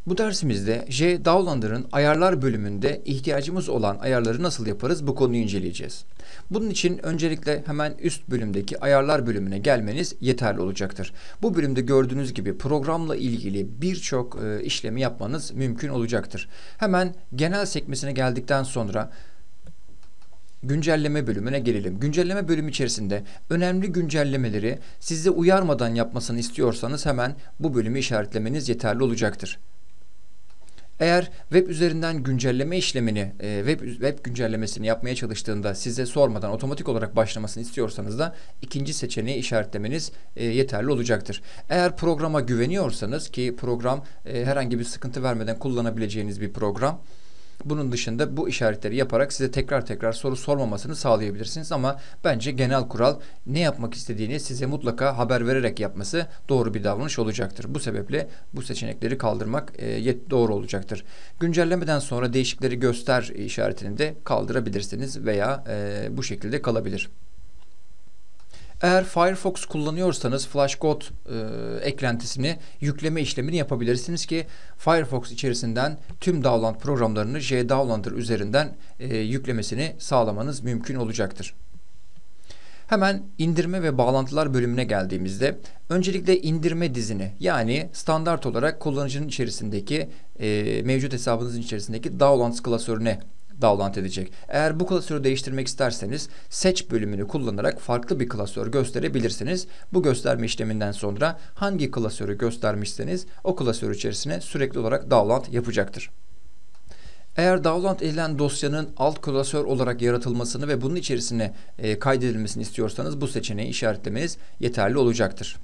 Bu dersimizde JDownloader'ın ayarlar bölümünde ihtiyacımız olan ayarları nasıl yaparız bu konuyu inceleyeceğiz. Bunun için öncelikle hemen üst bölümdeki ayarlar bölümüne gelmeniz yeterli olacaktır. Bu bölümde gördüğünüz gibi programla ilgili birçok işlemi yapmanız mümkün olacaktır. Hemen genel sekmesine geldikten sonra güncelleme bölümüne gelelim. Güncelleme bölümü içerisinde önemli güncellemeleri size uyarmadan yapmasını istiyorsanız hemen bu bölümü işaretlemeniz yeterli olacaktır. Eğer web üzerinden güncelleme işlemini, web güncellemesini yapmaya çalıştığında size sormadan otomatik olarak başlamasını istiyorsanız da ikinci seçeneği işaretlemeniz yeterli olacaktır. Eğer programa güveniyorsanız ki program herhangi bir sıkıntı vermeden kullanabileceğiniz bir program. Bunun dışında bu işaretleri yaparak size tekrar soru sormamasını sağlayabilirsiniz ama bence genel kural ne yapmak istediğini size mutlaka haber vererek yapması doğru bir davranış olacaktır. Bu sebeple bu seçenekleri kaldırmak doğru olacaktır. Güncellemeden sonra değişikleri göster işaretini de kaldırabilirsiniz veya bu şekilde kalabilir. Eğer Firefox kullanıyorsanız FlashCode eklentisini yükleme işlemini yapabilirsiniz ki Firefox içerisinden tüm download programlarını JDownloader üzerinden yüklemesini sağlamanız mümkün olacaktır. Hemen indirme ve bağlantılar bölümüne geldiğimizde öncelikle indirme dizini yani standart olarak kullanıcının içerisindeki mevcut hesabınızın içerisindeki Downloads klasörüne download edecek. Eğer bu klasörü değiştirmek isterseniz seç bölümünü kullanarak farklı bir klasör gösterebilirsiniz. Bu gösterme işleminden sonra hangi klasörü göstermişseniz o klasör içerisine sürekli olarak download yapacaktır. Eğer download edilen dosyanın alt klasör olarak yaratılmasını ve bunun içerisine kaydedilmesini istiyorsanız bu seçeneği işaretlemeniz yeterli olacaktır.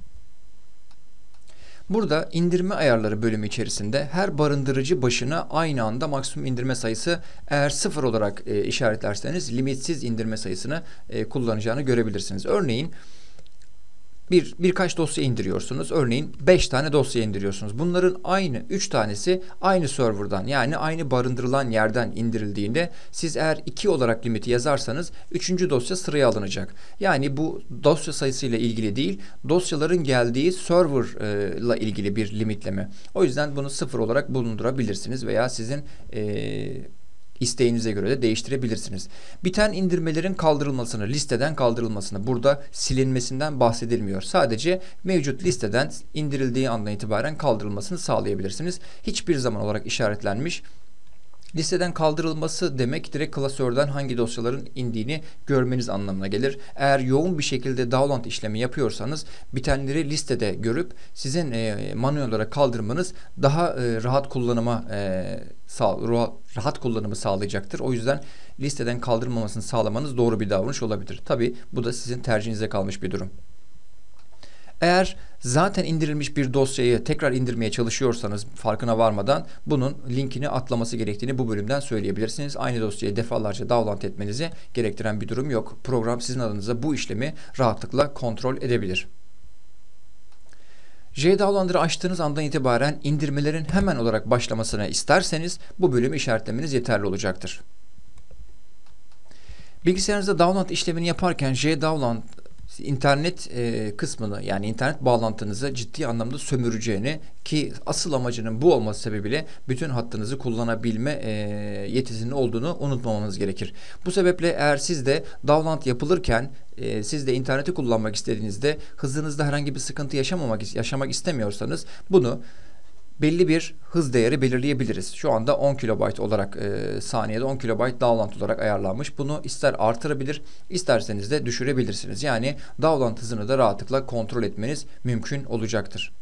Burada indirme ayarları bölümü içerisinde her barındırıcı başına aynı anda maksimum indirme sayısı eğer 0 olarak işaretlerseniz limitsiz indirme sayısını kullanacağını görebilirsiniz. Örneğin birkaç dosya indiriyorsunuz. Örneğin 5 tane dosya indiriyorsunuz. Bunların 3 tanesi aynı serverdan yani aynı barındırılan yerden indirildiğinde siz eğer 2 olarak limiti yazarsanız 3. dosya sıraya alınacak. Yani bu dosya sayısıyla ilgili değil, dosyaların geldiği serverla ilgili bir limitleme. O yüzden bunu 0 olarak bulundurabilirsiniz veya sizin İsteğinize göre de değiştirebilirsiniz. Biten indirmelerin kaldırılmasını, listeden kaldırılmasını, burada silinmesinden bahsedilmiyor. Sadece mevcut listeden indirildiği andan itibaren kaldırılmasını sağlayabilirsiniz. Hiçbir zaman olarak işaretlenmiş. Listeden kaldırılması demek direkt klasörden hangi dosyaların indiğini görmeniz anlamına gelir. Eğer yoğun bir şekilde download işlemi yapıyorsanız bitenleri listede görüp sizin manuel olarak kaldırmanız daha rahat kullanımı sağlayacaktır. O yüzden listeden kaldırılmamasını sağlamanız doğru bir davranış olabilir. Tabii bu da sizin tercihinize kalmış bir durum. Eğer zaten indirilmiş bir dosyayı tekrar indirmeye çalışıyorsanız farkına varmadan bunun linkini atlaması gerektiğini bu bölümden söyleyebilirsiniz. Aynı dosyayı defalarca download etmenizi gerektiren bir durum yok. Program sizin adınıza bu işlemi rahatlıkla kontrol edebilir. JDownloader'ı açtığınız andan itibaren indirmelerin hemen olarak başlamasını isterseniz bu bölümü işaretlemeniz yeterli olacaktır. Bilgisayarınızda download işlemini yaparken JDownload internet kısmını yani internet bağlantınızı ciddi anlamda sömüreceğini ki asıl amacının bu olması sebebiyle bütün hattınızı kullanabilme yetisinin olduğunu unutmamanız gerekir. Bu sebeple eğer siz de download yapılırken siz de interneti kullanmak istediğinizde hızınızda herhangi bir sıkıntı yaşamak istemiyorsanız bunu belli bir hız değeri belirleyebiliriz. Şu anda 10 KB olarak saniyede 10 KB download olarak ayarlanmış. Bunu ister artırabilir, isterseniz de düşürebilirsiniz. Yani download hızını da rahatlıkla kontrol etmeniz mümkün olacaktır.